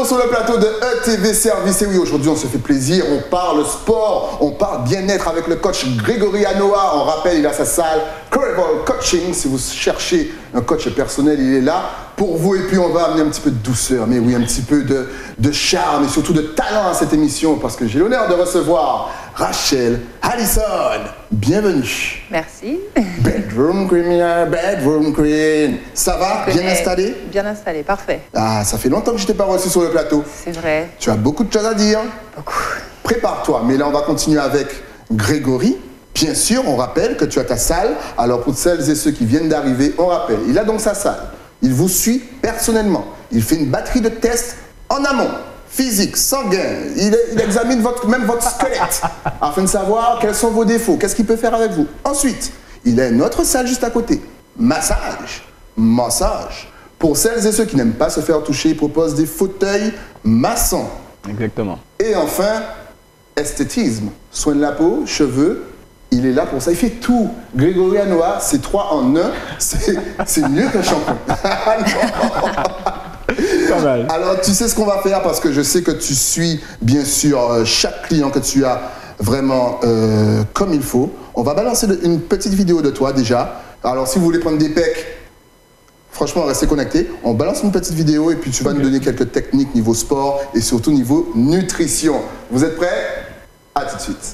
retour sur le plateau de ETV Service. Et oui, aujourd'hui, on se fait plaisir. On parle sport, on parle bien-être avec le coach Grégory Anoa. On rappelle, il a sa salle Coreval Coaching. Si vous cherchez un coach personnel, il est là pour vous. Et puis, on va amener un petit peu de douceur, mais oui, un petit peu de charme et surtout de talent à cette émission parce que j'ai l'honneur de recevoir Rachel Allison. Bienvenue. Merci. Bedroom Queen. Ça va? Bien installé? Bien installé, parfait. Ah, ça fait longtemps que je t'ai pas reçu sur le plateau. C'est vrai. Tu as beaucoup de choses à dire. Beaucoup. Prépare-toi. Mais là, on va continuer avec Grégory. Bien sûr, on rappelle que tu as ta salle. Alors, pour celles et ceux qui viennent d'arriver, on rappelle. Il a donc sa salle. Il vous suit personnellement. Il fait une batterie de tests en amont. Physique, sanguin, il examine même votre squelette afin de savoir quels sont vos défauts, qu'est-ce qu'il peut faire avec vous. Ensuite, il a une autre salle juste à côté. Massage. Pour celles et ceux qui n'aiment pas se faire toucher, il propose des fauteuils maçons. Exactement. Et enfin, esthétisme, soin de la peau, cheveux, il est là pour ça. Il fait tout. Grégory Anoa, c'est 3 en 1, c'est mieux qu'un shampoing. Pas mal. Alors, tu sais ce qu'on va faire parce que je sais que tu suis, bien sûr, chaque client que tu as vraiment comme il faut. On va balancer une petite vidéo de toi déjà. Alors, si vous voulez prendre des pecs, franchement, restez connectés. On balance une petite vidéo et puis tu vas nous donner quelques techniques niveau sport et surtout niveau nutrition. Vous êtes prêts? À tout de suite.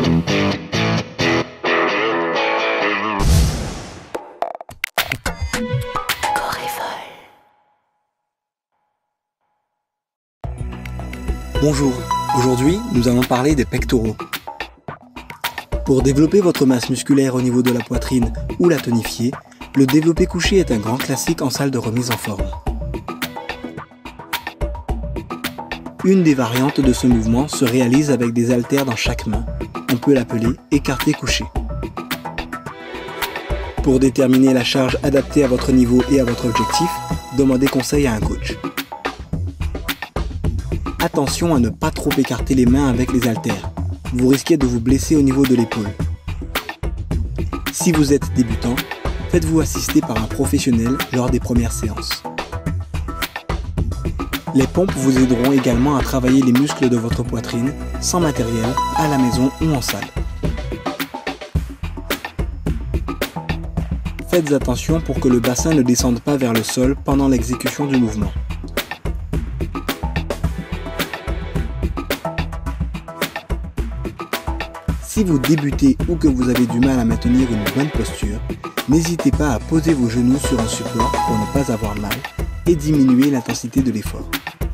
Bonjour, aujourd'hui nous allons parler des pectoraux. Pour développer votre masse musculaire au niveau de la poitrine ou la tonifier, le développé couché est un grand classique en salle de remise en forme. Une des variantes de ce mouvement se réalise avec des haltères dans chaque main. On peut l'appeler écarté couché. Pour déterminer la charge adaptée à votre niveau et à votre objectif, demandez conseil à un coach. Attention à ne pas trop écarter les mains avec les haltères. Vous risquez de vous blesser au niveau de l'épaule. Si vous êtes débutant, faites-vous assister par un professionnel lors des premières séances. Les pompes vous aideront également à travailler les muscles de votre poitrine, sans matériel, à la maison ou en salle. Faites attention pour que le bassin ne descende pas vers le sol pendant l'exécution du mouvement. Si vous débutez ou que vous avez du mal à maintenir une bonne posture, n'hésitez pas à poser vos genoux sur un support pour ne pas avoir mal et diminuer l'intensité de l'effort.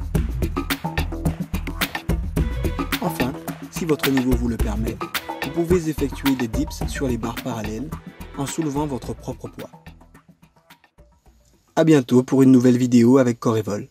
Enfin, si votre niveau vous le permet, vous pouvez effectuer des dips sur les barres parallèles en soulevant votre propre poids. A bientôt pour une nouvelle vidéo avec Coreval.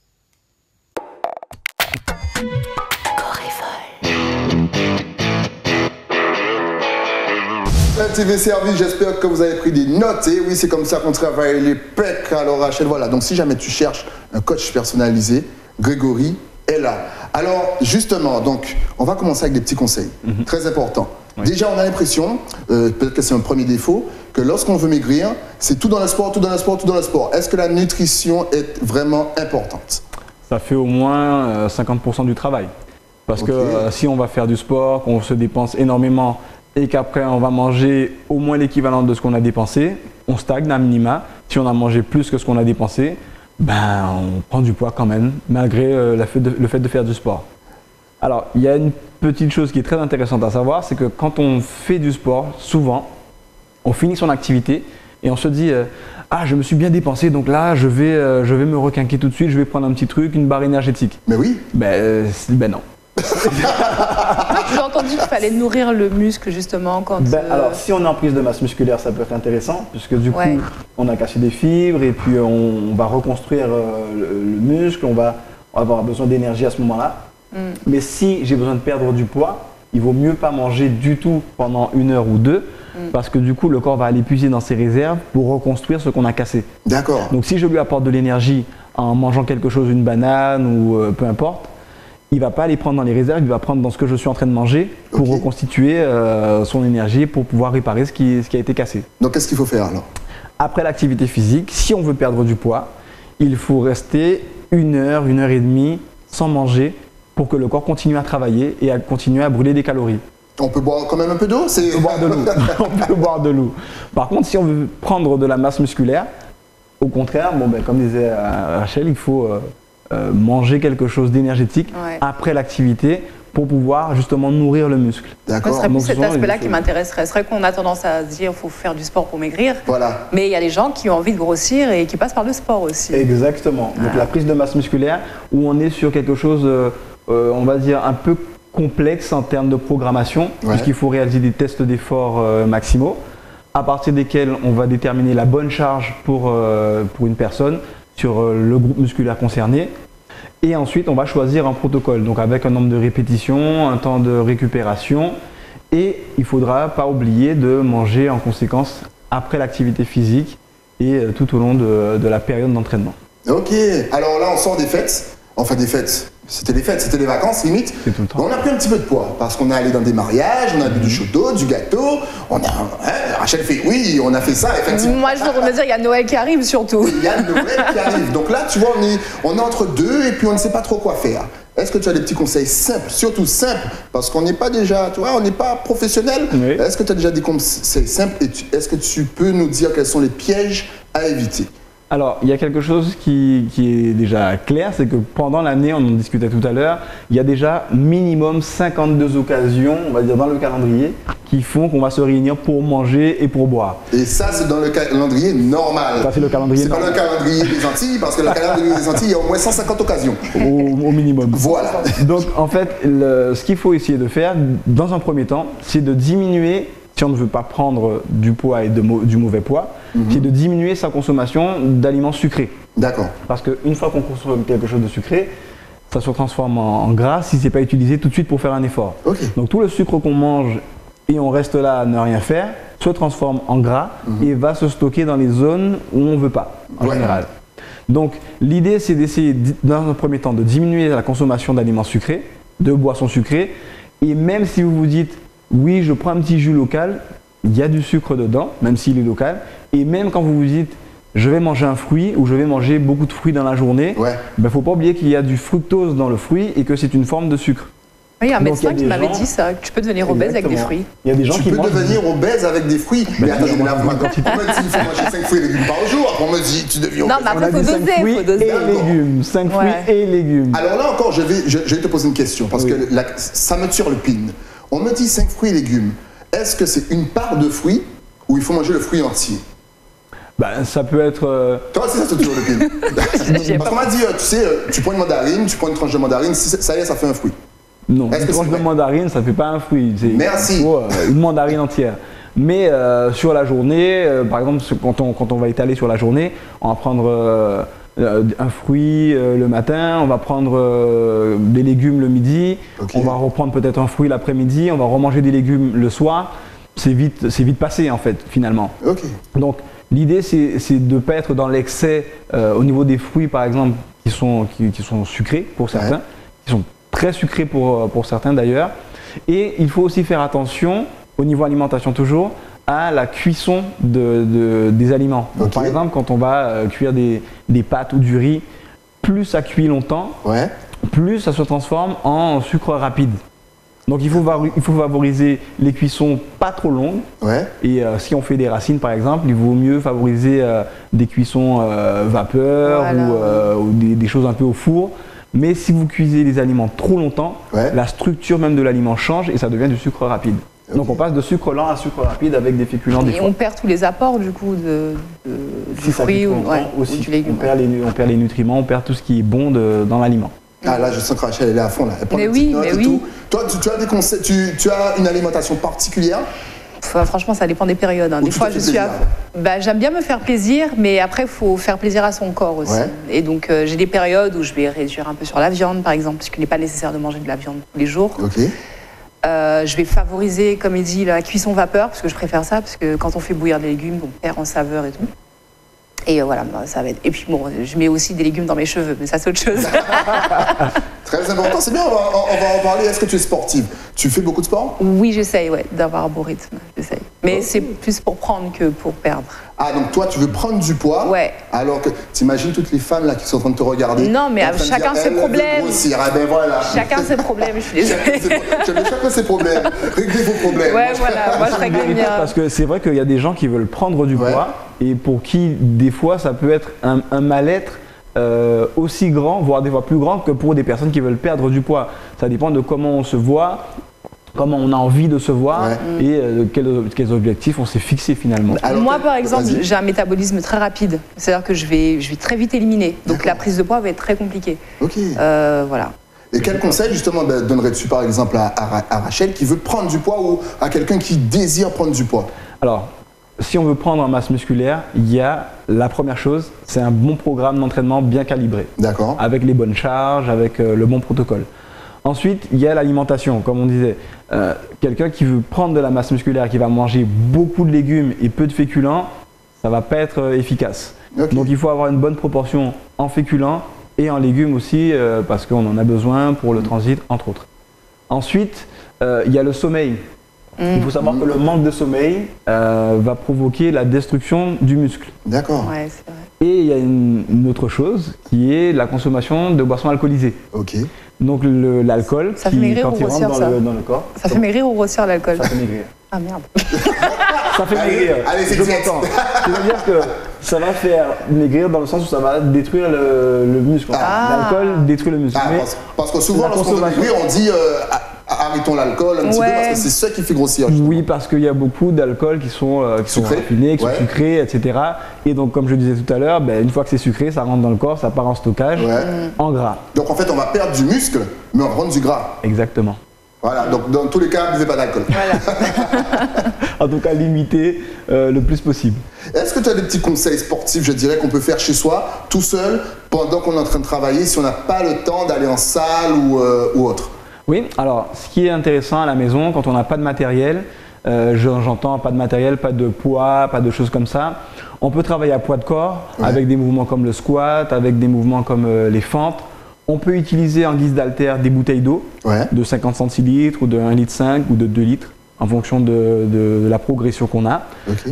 ETV Service, j'espère que vous avez pris des notes. Et oui, c'est comme ça qu'on travaille les pecs. Alors Rachel, voilà. Donc si jamais tu cherches un coach personnalisé, Grégory est là. Alors justement, donc on va commencer avec des petits conseils. Très importants. Oui. Déjà, on a l'impression, peut-être que c'est un premier défaut, que lorsqu'on veut maigrir, c'est tout dans le sport, tout dans le sport, tout dans le sport. Est-ce que la nutrition est vraiment importante? Ça fait au moins 50% du travail. Parce que si on va faire du sport, qu'on se dépense énormément et qu'après on va manger au moins l'équivalent de ce qu'on a dépensé, on stagne à minima. Si on a mangé plus que ce qu'on a dépensé, ben on prend du poids quand même, malgré le fait de faire du sport. Alors, il y a une petite chose qui est très intéressante à savoir, c'est que quand on fait du sport, souvent, on finit son activité et on se dit ah, je me suis bien dépensé, donc là, je vais me requinquer tout de suite, je vais prendre un petit truc, une barre énergétique. Mais oui. Ben non. J'ai entendu qu'il fallait nourrir le muscle justement quand... Alors si on est en prise de masse musculaire, ça peut être intéressant puisque du coup on a cassé des fibres et puis on va reconstruire le muscle, on va avoir besoin d'énergie à ce moment-là. Mais si j'ai besoin de perdre du poids, il vaut mieux pas manger du tout pendant 1 heure ou 2 parce que du coup le corps va aller puiser dans ses réserves pour reconstruire ce qu'on a cassé. D'accord. Donc si je lui apporte de l'énergie en mangeant quelque chose, une banane ou peu importe, il ne va pas aller prendre dans les réserves, il va prendre dans ce que je suis en train de manger pour reconstituer son énergie pour pouvoir réparer ce qui a été cassé. Donc qu'est-ce qu'il faut faire alors? Après l'activité physique, si on veut perdre du poids, il faut rester 1 heure, 1 heure et demie sans manger pour que le corps continue à travailler et à continuer à brûler des calories. On peut boire quand même un peu d'eau? On peut boire de l'eau. On peut boire de l'eau. Par contre, si on veut prendre de la masse musculaire, au contraire, comme disait Rachel, il faut manger quelque chose d'énergétique après l'activité pour pouvoir justement nourrir le muscle. D'accord. Ce serait plus cet aspect-là qui m'intéresserait. C'est vrai qu'on a tendance à se dire qu'il faut faire du sport pour maigrir. Voilà. Mais il y a des gens qui ont envie de grossir et qui passent par le sport aussi. Exactement. Donc la prise de masse musculaire, où on est sur quelque chose, on va dire, un peu complexe en termes de programmation, puisqu'il faut réaliser des tests d'effort maximaux, à partir desquels on va déterminer la bonne charge pour une personne sur le groupe musculaire concerné. Et ensuite, on va choisir un protocole, donc avec un nombre de répétitions, un temps de récupération. Et il ne faudra pas oublier de manger en conséquence après l'activité physique et tout au long de la période d'entraînement. Ok, alors là on sort des fêtes, enfin des fêtes, c'était les vacances limite. C'est tout le temps. On a pris un petit peu de poids parce qu'on est allé dans des mariages, on a bu du chaud d'eau, du gâteau, Rachel fait oui, on a fait ça effectivement. Moi je voudrais me dire, il y a Noël qui arrive surtout. Il y a Noël qui arrive, donc là tu vois on est entre deux et puis on ne sait pas trop quoi faire. Est-ce que tu as des petits conseils simples, surtout simples, parce qu'on n'est pas déjà, tu vois, on n'est pas professionnel. Oui. Est-ce que tu as déjà des conseils simples et est-ce que tu peux nous dire quels sont les pièges à éviter? Alors, il y a quelque chose qui est déjà clair, c'est que pendant l'année, on en discutait tout à l'heure, il y a déjà minimum 52 occasions, on va dire dans le calendrier, qui font qu'on va se réunir pour manger et pour boire. Et ça, c'est dans le calendrier normal. Ça, c'est le calendrier C'est pas le calendrier des Antilles, parce que le calendrier des Antilles, il y a au moins 150 occasions. Au minimum. Voilà. Donc, en fait, ce qu'il faut essayer de faire, dans un premier temps, c'est de diminuer, si on ne veut pas prendre du poids et du mauvais poids, c'est de diminuer sa consommation d'aliments sucrés. D'accord. Parce qu'une fois qu'on consomme quelque chose de sucré, ça se transforme en gras si ce n'est pas utilisé tout de suite pour faire un effort. Ok. Donc tout le sucre qu'on mange et on reste là à ne rien faire, se transforme en gras et va se stocker dans les zones où on ne veut pas, en général. Donc l'idée, c'est d'essayer, dans un premier temps, de diminuer la consommation d'aliments sucrés, de boissons sucrées, et même si vous vous dites, oui, je prends un petit jus local, il y a du sucre dedans, même s'il est local, et même quand vous vous dites, je vais manger un fruit ou je vais manger beaucoup de fruits dans la journée, il faut pas oublier qu'il y a du fructose dans le fruit et que c'est une forme de sucre. Oui, il y a un médecin qui m'avait dit ça, que tu peux devenir obèse avec des fruits. Il y a des gens tu qui peux mangent devenir obèse avec des fruits. Mais attends, on me dit qu'il faut manger 5 fruits et légumes par jour. Après, on me dit tu deviens obèse. Non, mais après, il faut doser. Et légumes, 5 fruits et légumes. Alors là encore, je vais te poser une question, parce que ça me turlupine. On me dit 5 fruits et légumes. Est-ce que c'est une part de fruits ou il faut manger le fruit entier? Ça peut être... Toi aussi, ça te turlupine. Parce qu'on m'a dit, tu sais, tu prends une mandarine, tu prends une tranche de mandarine, ça y est, ça fait un fruit. Non, une tranche de mandarine, ça ne fait pas un fruit. Merci. Il faut une mandarine entière. Mais sur la journée, par exemple, quand on va étaler sur la journée, on va prendre un fruit le matin, on va prendre des légumes le midi, on va reprendre peut-être un fruit l'après-midi, on va remanger des légumes le soir. C'est vite passé en fait, finalement. Donc l'idée, c'est de ne pas être dans l'excès au niveau des fruits, par exemple, qui sont sucrés pour certains, qui sont très sucrés pour certains d'ailleurs. Et il faut aussi faire attention, au niveau alimentation toujours, à la cuisson des aliments. Donc, par exemple, quand on va cuire des pâtes ou du riz, plus ça cuit longtemps, plus ça se transforme en sucre rapide. Donc il faut favoriser les cuissons pas trop longues. Et si on fait des racines par exemple, il vaut mieux favoriser des cuissons vapeur ou des choses un peu au four. Mais si vous cuisez les aliments trop longtemps, la structure même de l'aliment change et ça devient du sucre rapide. Donc on passe de sucre lent à sucre rapide avec des féculents. Et on perd tous les apports du coup du fruit ou du légume. On perd les nutriments, on perd tout ce qui est bon dans l'aliment. Ah là, je sens que Rachel elle est à fond là. Elle prend mais des oui, notes mais et oui. tout. Toi, tu as des conseils, tu as une alimentation particulière? Franchement, ça dépend des périodes. Des fois, j'aime bien me faire plaisir, mais après, il faut faire plaisir à son corps aussi. Et donc, j'ai des périodes où je vais réduire un peu sur la viande, par exemple, parce qu'il n'est pas nécessaire de manger de la viande tous les jours. Je vais favoriser, comme il dit, la cuisson vapeur, parce que je préfère ça, parce que quand on fait bouillir des légumes, on perd en saveur et tout. Et voilà, ça va être. Et puis bon, je mets aussi des légumes dans mes cheveux, mais ça c'est autre chose. Très important, c'est bien, on va en parler. Est-ce que tu es sportive? Tu fais beaucoup de sport? Oui, j'essaye, ouais, d'avoir un bon rythme, j'essaye. Mais c'est plus pour prendre que pour perdre. Ah, donc toi, tu veux prendre du poids? Ouais. Alors que, t'imagines toutes les femmes là qui sont en train de te regarder? Non, mais chacun ses problèmes. Ah ben voilà. Chacun ses problèmes, je suis désolée. Chacun ses problèmes. Réglez vos problèmes. Ouais, voilà, moi je règle les miens. Parce que c'est vrai qu'il y a des gens qui veulent prendre du poids et pour qui, des fois, ça peut être un mal-être aussi grand, voire des fois plus grand que pour des personnes qui veulent perdre du poids. Ça dépend de comment on se voit, comment on a envie de se voir et quels objectifs on s'est fixés finalement. Alors, moi par exemple, j'ai un métabolisme très rapide, c'est-à-dire que je vais très vite éliminer, donc la prise de poids va être très compliquée. Ok. Voilà. Et quel conseil justement donnerais-tu par exemple à Rachel qui veut prendre du poids ou à quelqu'un qui désire prendre du poids? Alors, si on veut prendre en masse musculaire, il y a la première chose, c'est un bon programme d'entraînement bien calibré. D'accord. Avec les bonnes charges, avec le bon protocole. Ensuite, il y a l'alimentation, comme on disait. Quelqu'un qui veut prendre de la masse musculaire, qui va manger beaucoup de légumes et peu de féculents, ça ne va pas être efficace. Okay. Donc il faut avoir une bonne proportion en féculents et en légumes aussi, parce qu'on en a besoin pour le transit, entre autres. Ensuite, il y a le sommeil. Il faut savoir que le manque de sommeil va provoquer la destruction du muscle. D'accord. Ouais, c'est vrai. Et il y a une autre chose qui est la consommation de boissons alcoolisées. Ok. Donc l'alcool, ça fait maigrir quand ou il rentre grossir, dans le corps. Ça fait maigrir ou grossir l'alcool? Ça fait maigrir. Ah merde. Ça fait maigrir. Allez, c'est content. C'est-à-dire que ça va faire maigrir dans le sens où ça va détruire le muscle. L'alcool détruit le muscle. Parce que souvent, lorsqu'on veut maigrir, on dit arrêtons l'alcool un petit peu parce que c'est ça qui fait grossir. Justement. Oui, parce qu'il y a beaucoup d'alcools qui sont raffinés, qui sont sucrés, etc. Et donc, comme je disais tout à l'heure, une fois que c'est sucré, ça rentre dans le corps, ça part en stockage, en gras. Donc en fait, on va perdre du muscle, mais on va prendre du gras. Exactement. Voilà, donc dans tous les cas, ne buvez pas d'alcool. Voilà. En tout cas, limiter le plus possible. Est-ce que tu as des petits conseils sportifs, je dirais, qu'on peut faire chez soi, tout seul, pendant qu'on est en train de travailler, si on n'a pas le temps d'aller en salle ou autre? Oui, alors ce qui est intéressant à la maison, quand on n'a pas de matériel, j'entends pas de matériel, pas de poids, pas de choses comme ça, on peut travailler à poids de corps avec des mouvements comme le squat, avec des mouvements comme les fentes. On peut utiliser en guise d'haltère des bouteilles d'eau de 50 centilitres ou de 1,5 litre ou de 2 litres en fonction de la progression qu'on a. Okay.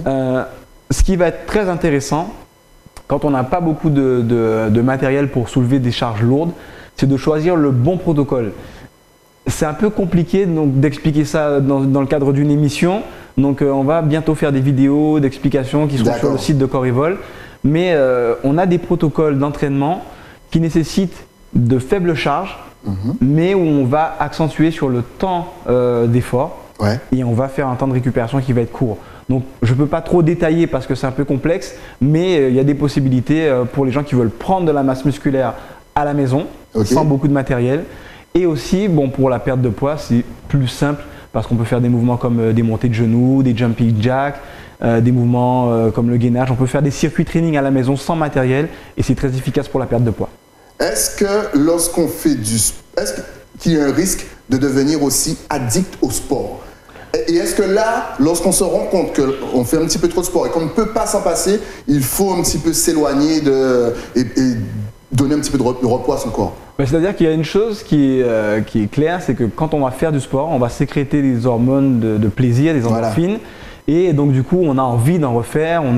Ce qui va être très intéressant quand on n'a pas beaucoup de matériel pour soulever des charges lourdes, c'est de choisir le bon protocole. C'est un peu compliqué d'expliquer ça dans le cadre d'une émission. Donc on va bientôt faire des vidéos d'explications qui seront sur le site de Corivol. Mais on a des protocoles d'entraînement qui nécessitent de faibles charges, mais où on va accentuer sur le temps d'effort et on va faire un temps de récupération qui va être court. Donc je ne peux pas trop détailler parce que c'est un peu complexe, mais il y a des possibilités pour les gens qui veulent prendre de la masse musculaire à la maison, sans beaucoup de matériel. Et aussi, pour la perte de poids, c'est plus simple parce qu'on peut faire des mouvements comme des montées de genoux, des jumping jacks, des mouvements comme le gainage. On peut faire des circuits training à la maison sans matériel et c'est très efficace pour la perte de poids. Est-ce que lorsqu'on fait est-ce qu'il y a un risque de devenir aussi addict au sport? Et est-ce que là, lorsqu'on se rend compte qu'on fait un petit peu trop de sport et qu'on ne peut pas s'en passer, il faut un petit peu s'éloigner et donner un petit peu de repos à son corps? C'est-à-dire qu'il y a une chose qui est claire, c'est que quand on va faire du sport, on va sécréter des hormones de plaisir, des endorphines. Et donc du coup, on a envie d'en refaire, on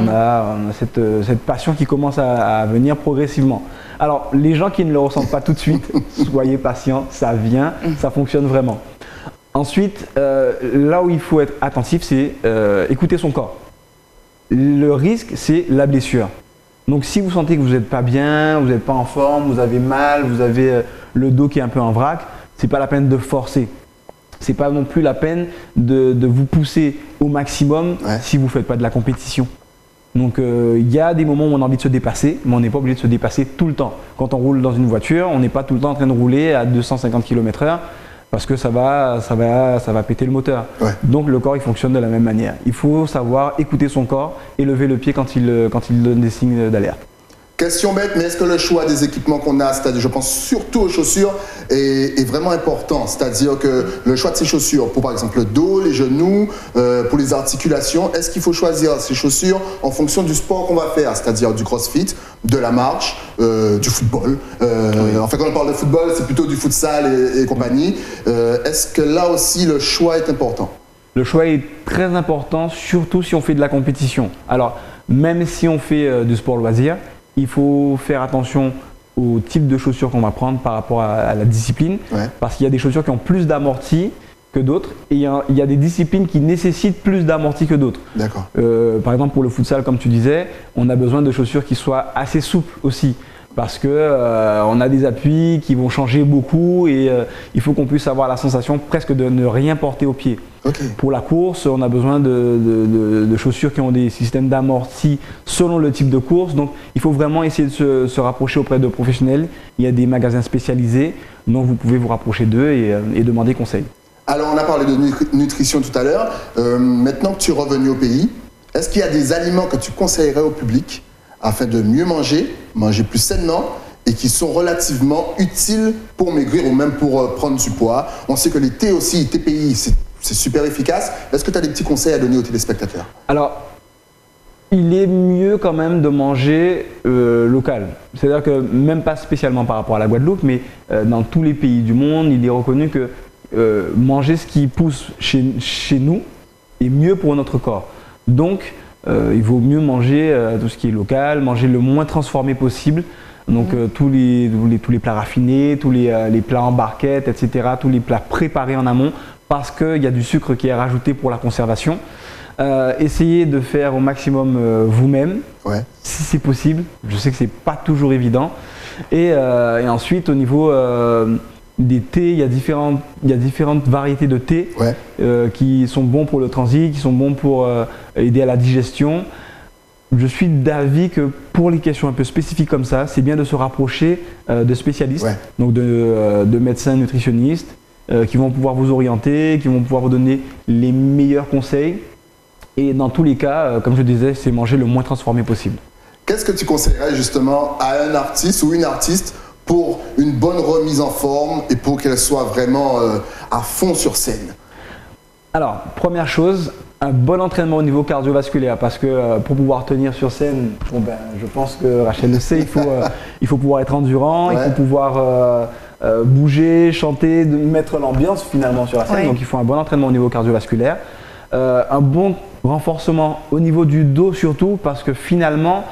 a cette passion qui commence à venir progressivement. Alors, les gens qui ne le ressentent pas tout de suite, soyez patients, ça vient, ça fonctionne vraiment. Ensuite, là où il faut être attentif, c'est écouter son corps. Le risque, c'est la blessure. Donc si vous sentez que vous n'êtes pas bien, vous n'êtes pas en forme, vous avez mal, vous avez le dos qui est un peu en vrac, c'est pas la peine de forcer. C'est pas non plus la peine de vous pousser au maximum si vous ne faites pas de la compétition. Donc il y a des moments où on a envie de se dépasser, mais on n'est pas obligé de se dépasser tout le temps. Quand on roule dans une voiture, on n'est pas tout le temps en train de rouler à 250 km/h parce que ça va péter le moteur. Donc le corps il fonctionne de la même manière. Il faut savoir écouter son corps et lever le pied quand il donne des signes d'alerte. Question bête, mais est-ce que le choix des équipements qu'on a, c'est-à-dire je pense surtout aux chaussures, est vraiment important? C'est-à-dire que le choix de ces chaussures pour par exemple le dos, les genoux, pour les articulations, est-ce qu'il faut choisir ces chaussures en fonction du sport qu'on va faire? C'est-à-dire du crossfit, de la marche, du football. En fait, quand on parle de football, c'est plutôt du futsal et compagnie. Est-ce que là aussi le choix est important? Le choix est très important, surtout si on fait de la compétition. Alors, même si on fait du sport loisir, il faut faire attention au type de chaussures qu'on va prendre par rapport à la discipline, parce qu'il y a des chaussures qui ont plus d'amorti que d'autres, et il y a des disciplines qui nécessitent plus d'amorti que d'autres. D'accord. Par exemple, pour le futsal, comme tu disais, on a besoin de chaussures qui soient assez souples aussi, parce que on a des appuis qui vont changer beaucoup, et il faut qu'on puisse avoir la sensation presque de ne rien porter au pied. Okay. Pour la course, on a besoin de chaussures qui ont des systèmes d'amorti selon le type de course. Donc, il faut vraiment essayer de se rapprocher auprès de professionnels. Il y a des magasins spécialisés, donc vous pouvez vous rapprocher d'eux et demander conseil. Alors, on a parlé de nutrition tout à l'heure. Maintenant que tu es revenu au pays, est-ce qu'il y a des aliments que tu conseillerais au public afin de mieux manger plus sainement, et qui sont relativement utiles pour maigrir ou même pour prendre du poids? On sait que les thés aussi, TPI, c'est super efficace. Est-ce que tu as des petits conseils à donner aux téléspectateurs? Alors, il est mieux quand même de manger local. C'est-à-dire que même pas spécialement par rapport à la Guadeloupe, mais dans tous les pays du monde, il est reconnu que manger ce qui pousse chez nous est mieux pour notre corps. Donc, il vaut mieux manger tout ce qui est local, manger le moins transformé possible. Donc tous les plats raffinés, tous les plats en barquette, etc., tous les plats préparés en amont, parce qu'il y a du sucre qui est rajouté pour la conservation. Essayez de faire au maximum vous-même, si c'est possible. Je sais que c'est pas toujours évident. Et ensuite, au niveau des thés, il y a différentes variétés de thés qui sont bons pour le transit, qui sont bons pour aider à la digestion. Je suis d'avis que pour les questions un peu spécifiques comme ça, c'est bien de se rapprocher de spécialistes, donc de médecins nutritionnistes, qui vont pouvoir vous orienter, qui vont pouvoir vous donner les meilleurs conseils. Et dans tous les cas, comme je disais, c'est manger le moins transformé possible. Qu'est-ce que tu conseillerais justement à un artiste ou une artiste pour une bonne remise en forme et pour qu'elle soit vraiment à fond sur scène? Alors, première chose, un bon entraînement au niveau cardiovasculaire, parce que pour pouvoir tenir sur scène, je pense que Rachel le sait, il faut pouvoir être endurant, il faut pouvoir bouger, chanter, mettre l'ambiance finalement sur la scène. Donc il faut un bon entraînement au niveau cardiovasculaire, un bon renforcement au niveau du dos surtout, parce que finalement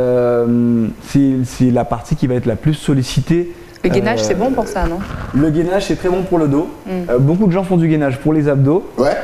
c'est la partie qui va être la plus sollicitée. Le gainage, c'est bon pour ça, non? Le gainage, c'est très bon pour le dos. Beaucoup de gens font du gainage pour les abdos.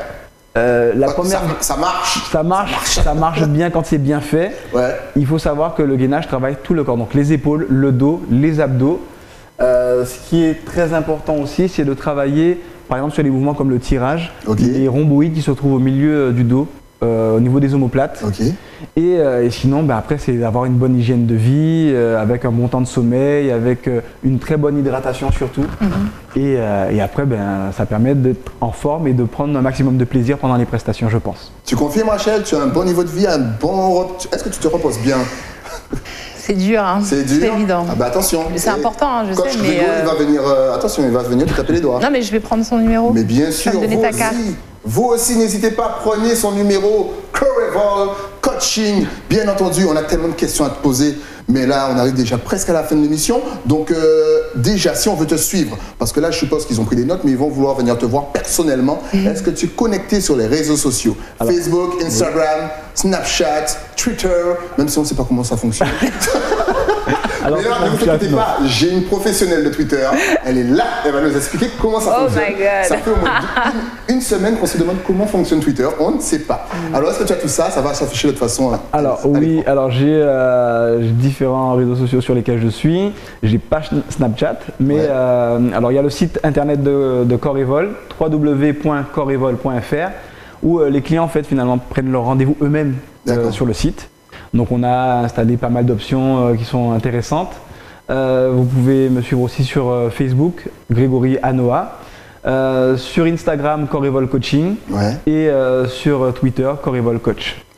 Ça marche bien quand c'est bien fait. Il faut savoir que le gainage travaille tout le corps, donc les épaules, le dos, les abdos. Ce qui est très important aussi, c'est de travailler par exemple sur des mouvements comme le tirage, les rhomboïdes qui se trouvent au milieu du dos, au niveau des omoplates. Et sinon, après, c'est d'avoir une bonne hygiène de vie, avec un bon temps de sommeil, avec une très bonne hydratation surtout. Et après, ça permet d'être en forme et de prendre un maximum de plaisir pendant les prestations, je pense. Tu confirmes, Rachel, tu as un bon niveau de vie, est-ce que tu te reposes bien? C'est dur, hein. C'est évident. Attention. C'est important, hein, je sais. Coach Grégo, il va venir. Attention, il va venir te taper les doigts. Non, mais je vais prendre son numéro. Mais bien sûr, vous aussi, n'hésitez pas, prenez son numéro. Coreval Coaching. Bien entendu, on a tellement de questions à te poser. Mais là, on arrive déjà presque à la fin de l'émission. Donc, déjà, si on veut te suivre, parce que là, je suppose qu'ils ont pris des notes, mais ils vont vouloir venir te voir personnellement. Est-ce que tu es connecté sur les réseaux sociaux? Facebook, Instagram, Snapchat, Twitter, même si on ne sait pas comment ça fonctionne. Alors, mais là, ne vous inquiétez pas, j'ai une professionnelle de Twitter. Elle est là, elle va nous expliquer comment ça fonctionne. My God. Ça fait au moins une semaine qu'on se demande comment fonctionne Twitter. On ne sait pas. Alors, est-ce que tu as tout ça? Ça va s'afficher de toute façon. Alors, oui, alors j'ai différents réseaux sociaux sur lesquels je suis. J'ai pas Snapchat, mais alors il y a le site internet de Corevol, www.corevol.fr, où les clients en fait finalement prennent leur rendez-vous eux-mêmes sur le site. Donc on a installé pas mal d'options qui sont intéressantes. Vous pouvez me suivre aussi sur Facebook, Grégory Anoa, sur Instagram, Corevol Coaching, et sur Twitter, Corevol Coach.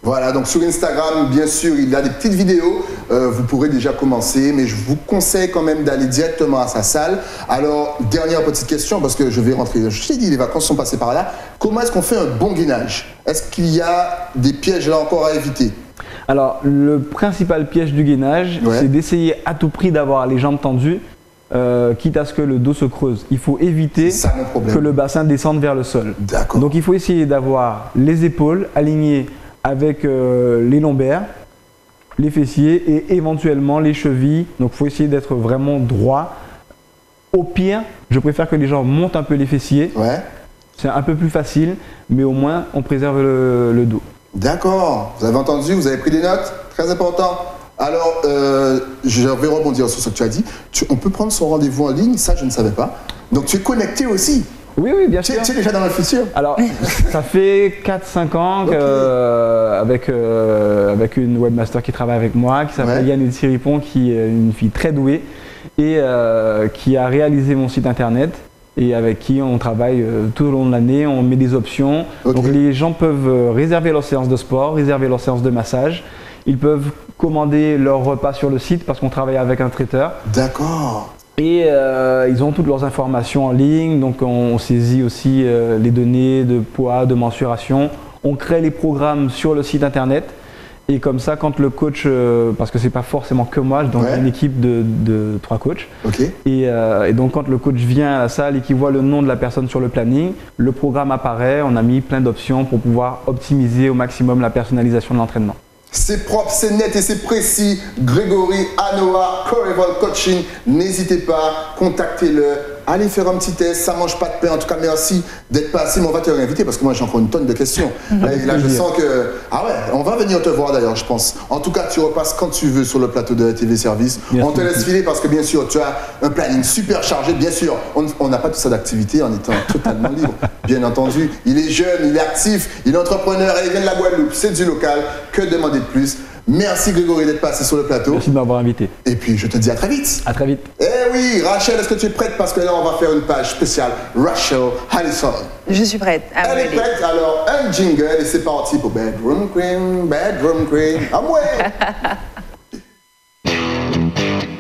Voilà, donc sur Instagram, bien sûr, il y a des petites vidéos. Vous pourrez déjà commencer, mais je vous conseille quand même d'aller directement à sa salle. Alors, dernière petite question, parce que je vais rentrer. Je t'ai dit, les vacances sont passées par là. Comment est-ce qu'on fait un bon gainage? Est-ce qu'il y a des pièges là encore à éviter? Alors, le principal piège du gainage, c'est d'essayer à tout prix d'avoir les jambes tendues, quitte à ce que le dos se creuse. Il faut éviter que le bassin descende vers le sol. D'accord. Donc, il faut essayer d'avoir les épaules alignées avec les lombaires, les fessiers et éventuellement les chevilles. Donc il faut essayer d'être vraiment droit. Au pire, je préfère que les gens montent un peu les fessiers. Ouais. C'est un peu plus facile, mais au moins on préserve le dos. D'accord. Vous avez entendu, vous avez pris des notes. Très important. Alors, je vais rebondir sur ce que tu as dit. On peut prendre son rendez-vous en ligne, ça je ne savais pas. Donc tu es connecté aussi. Oui, bien sûr. Tu es déjà dans le futur? Alors, ça fait 4-5 ans qu'avec une webmaster qui travaille avec moi, qui s'appelle Yann Siripon, qui est une fille très douée et qui a réalisé mon site internet et avec qui on travaille tout au long de l'année, on met des options. Donc les gens peuvent réserver leur séance de sport, réserver leur séance de massage. Ils peuvent commander leur repas sur le site parce qu'on travaille avec un traiteur. D'accord. Et ils ont toutes leurs informations en ligne, donc on saisit aussi les données de poids, de mensuration. On crée les programmes sur le site internet et comme ça, quand le coach, parce que c'est pas forcément que moi, donc une équipe de 3 coachs. Et donc quand le coach vient à la salle et qu'il voit le nom de la personne sur le planning, le programme apparaît, on a mis plein d'options pour pouvoir optimiser au maximum la personnalisation de l'entraînement. C'est propre, c'est net et c'est précis. Grégory Anoa, Corrival Coaching. N'hésitez pas, contactez-le. Allez faire un petit test, ça mange pas de pain. En tout cas, merci d'être passé. Mais on va te réinviter parce que moi j'ai encore une tonne de questions. Là, je sens que. Ah ouais, on va venir te voir d'ailleurs, je pense. En tout cas, tu repasses quand tu veux sur le plateau de la TV Service. On te laisse filer parce que bien sûr, tu as un planning super chargé. Bien sûr, on n'a pas tout ça d'activité en étant totalement libre. Bien entendu, il est jeune, il est actif, il est entrepreneur et il vient de la Guadeloupe. C'est du local. Que demander de plus? Merci Grégory d'être passé sur le plateau. Merci de m'avoir invité. Et puis je te dis à très vite. À très vite. Eh oui, Rachel, est-ce que tu es prête? Parce que là, on va faire une page spéciale Rachel Allison. Je suis prête. Elle est prête, alors un jingle et c'est parti pour Bedroom Queen, Bedroom Queen. Ah ouais.